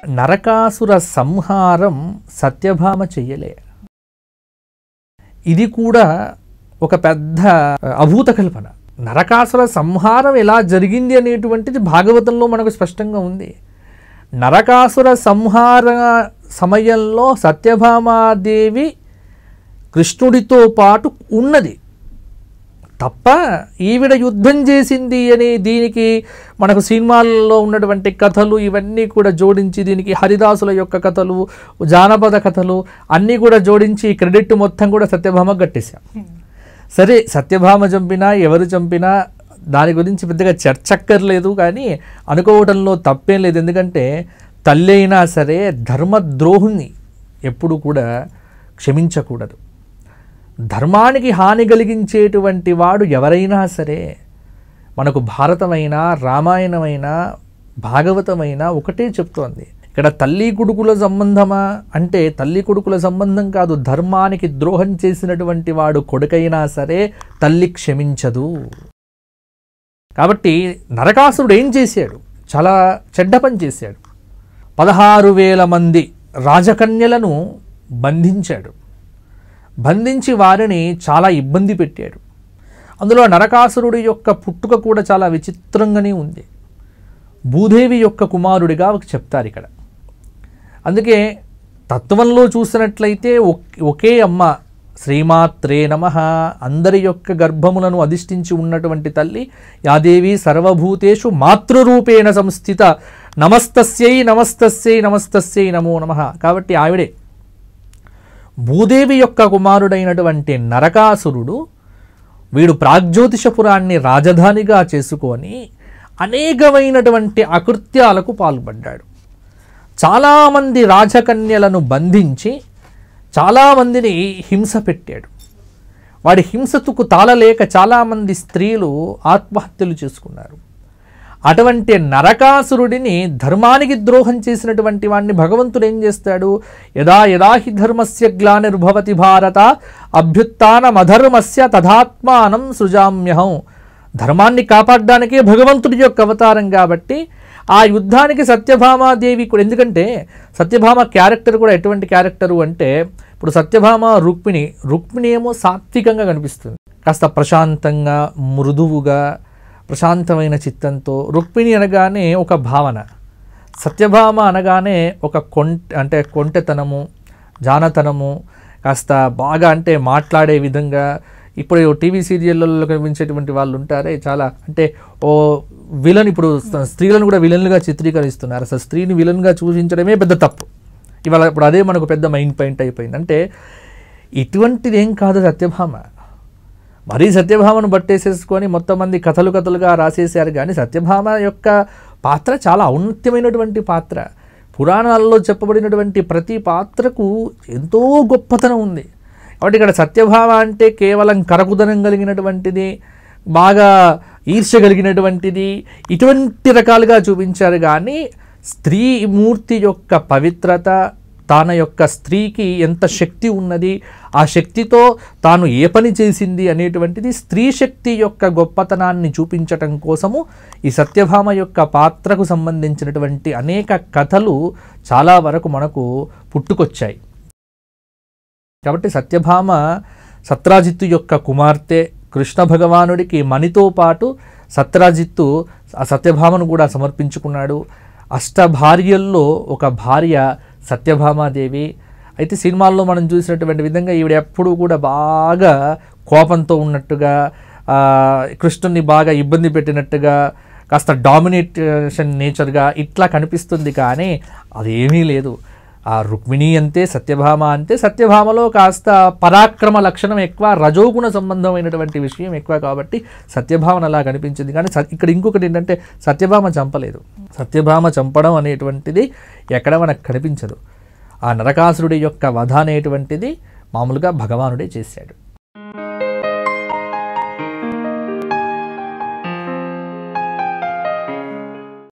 నరకాసుర సంహారం సత్యభామ చెయ్యలే. ఇది కూడా ఒక పెద్ద అభూత కల్పన. నరకాసుర సంహారం ఎలా జరిగింది అనేటువంటిది భాగవతంలో మనకు స్పష్టంగా ఉంది. నరకాసుర సంహార సమయంలో సత్యభామాదేవి కృష్ణుడితో పాటు ఉన్నది తప్ప ఈవిడ యుద్ధం చేసింది అని దీనికి మనకు సినిమాల్లో ఉన్నటువంటి కథలు ఇవన్నీ కూడా జోడించి దీనికి హరిదాసుల యొక్క కథలు, జానపద కథలు అన్నీ కూడా జోడించి క్రెడిట్ మొత్తం కూడా సత్యభామ కట్టేశాం. సరే, సత్యభామ చంపినా ఎవరు చంపినా దాని గురించి పెద్దగా చర్చక్కర్లేదు, కానీ అనుకోవడంలో తప్పేం లేదు. ఎందుకంటే తల్లి అయినా సరే ధర్మద్రోహుని ఎప్పుడు కూడా క్షమించకూడదు. ధర్మానికి హాని కలిగించేటువంటి వాడు ఎవరైనా సరే, మనకు భారతమైనా రామాయణమైనా భాగవతమైనా ఒకటే చెప్తోంది. ఇక్కడ తల్లి కొడుకుల సంబంధమా అంటే తల్లి కొడుకుల సంబంధం కాదు. ధర్మానికి ద్రోహం చేసినటువంటి వాడు కొడుకైనా సరే తల్లి క్షమించదు. కాబట్టి నరకాసురుడు ఏం చేశాడు? చాలా చెడ్డ పని చేశాడు. 16,000 మంది రాజకన్యలను బంధించాడు. బంధించి వారిని చాలా ఇబ్బంది పెట్టాడు. అందులో నరకాసురుడి యొక్క పుట్టుక కూడా చాలా విచిత్రంగానే ఉంది. భూదేవి యొక్క కుమారుడిగా చెప్తారు ఇక్కడ. అందుకే తత్వంలో చూసినట్లయితే ఒకే అమ్మ శ్రీమాత్రే నమః అందరి యొక్క గర్భములను అధిష్ఠించి ఉన్నటువంటి తల్లి యాదేవి సర్వభూతేషు మాతృరూపేణ సంస్థిత నమస్తస్యై నమస్తస్యై నమస్తస్యై నమో నమః. కాబట్టి ఆవిడే భూదేవి యొక్క కుమారుడైనటువంటి నరకాసురుడు. వీడు ప్రాగ్జ్యోతిషపురాన్ని రాజధానిగా చేసుకొని అనేకమైనటువంటి అకృత్యాలకు పాల్పడ్డాడు. చాలామంది రాజకన్యలను బంధించి చాలామందిని హింస పెట్టాడు. వాడి హింసకు తాళలేక చాలామంది స్త్రీలు ఆత్మహత్యలు చేసుకున్నారు. అటువంటి నరకాసురుడిని, ధర్మానికి ద్రోహం చేసినటువంటి వాడిని భగవంతుడు ఏం చేస్తాడు? యదా యదా హి ధర్మస్య గ్లానిర్భవతి భారత అభ్యుత్థానమధర్మస్య తథాత్మానం సృజామ్యహం. ధర్మాన్ని కాపాడడానికే భగవంతుడి యొక్క అవతారం కాబట్టి ఆ యుద్ధానికి సత్యభామాదేవి కూడా. ఎందుకంటే సత్యభామ క్యారెక్టర్ కూడా ఎటువంటి క్యారెక్టరు అంటే, ఇప్పుడు సత్యభామ రుక్మిణి ఏమో సాత్వికంగా కనిపిస్తుంది, కాస్త ప్రశాంతంగా మృదువుగా ప్రశాంతమైన చిత్తంతో. రుక్మిణి అనగానే ఒక భావన, సత్యభామ అనగానే ఒక కొంటెతనము, జానతనము, కాస్త బాగా అంటే మాట్లాడే విధంగా. ఇప్పుడు టీవీ సీరియళ్ళలో కనిపించేటువంటి వాళ్ళు ఉంటారే చాలా, అంటే ఓ విలన్. ఇప్పుడు స్త్రీలను కూడా విలన్లుగా చిత్రీకరిస్తున్నారు. అసలు స్త్రీని విలన్గా చూపించడమే పెద్ద తప్పు ఇవాళ. ఇప్పుడు అదే మనకు పెద్ద మైండ్ పాయింట్ అయిపోయింది. అంటే ఇటువంటిది ఏం కాదు సత్యభామ. మరీ సత్యభామను బట్టేసేసుకొని మొత్తం మంది కథలుగా రాసేశారు. కానీ సత్యభామ యొక్క పాత్ర చాలా ఔన్నత్యమైనటువంటి పాత్ర. పురాణాలలో చెప్పబడినటువంటి ప్రతి పాత్రకు ఎంతో గొప్పతనం ఉంది. కాబట్టి ఇక్కడ సత్యభామ అంటే కేవలం కరకుదనం కలిగినటువంటిది, బాగా ఈర్ష్య కలిగినటువంటిది, ఇటువంటి రకాలుగా చూపించారు. కానీ స్త్రీ మూర్తి యొక్క పవిత్రత, తన యొక్క స్త్రీకి ఎంత శక్తి ఉన్నది, ఆ శక్తితో తాను ఏ పని చేసింది అనేటువంటిది స్త్రీ శక్తి యొక్క గొప్పతనాన్ని చూపించటం కోసము ఈ సత్యభామ యొక్క పాత్రకు సంబంధించినటువంటి అనేక కథలు చాలా వరకు మనకు పుట్టుకొచ్చాయి. కాబట్టి సత్యభామ సత్రాజిత్తు యొక్క కుమార్తె. కృష్ణ భగవానుడికి మణితో పాటు సత్రాజిత్తు ఆ సత్యభామను కూడా సమర్పించుకున్నాడు. అష్టభార్యల్లో ఒక భార్య సత్యభామాదేవి. అయితే సినిమాల్లో మనం చూసినటువంటి విధంగా ఈవిడ ఎప్పుడూ కూడా బాగా కోపంతో ఉన్నట్టుగా, కృష్ణుని బాగా ఇబ్బంది పెట్టినట్టుగా, కాస్త డామినేషన్ నేచర్గా ఇట్లా కనిపిస్తుంది. కానీ అదేమీ లేదు. ఆ రుక్మిణి అంతే, సత్యభామ అంతే. సత్యభామలో కాస్త పరాక్రమ లక్షణం ఎక్కువ, రజోగుణ సంబంధమైనటువంటి విషయం ఎక్కువ కాబట్టి సత్యభామను అలా కనిపించింది. కానీ ఇక్కడ ఇంకొకటి ఏంటంటే సత్యభామ చంపలేదు. సత్యభామ చంపడం అనేటువంటిది ఎక్కడ మనకు కనిపించదు. ఆ నరకాసురుడి యొక్క వధ అనేటువంటిది మామూలుగా భగవానుడే చేశాడు.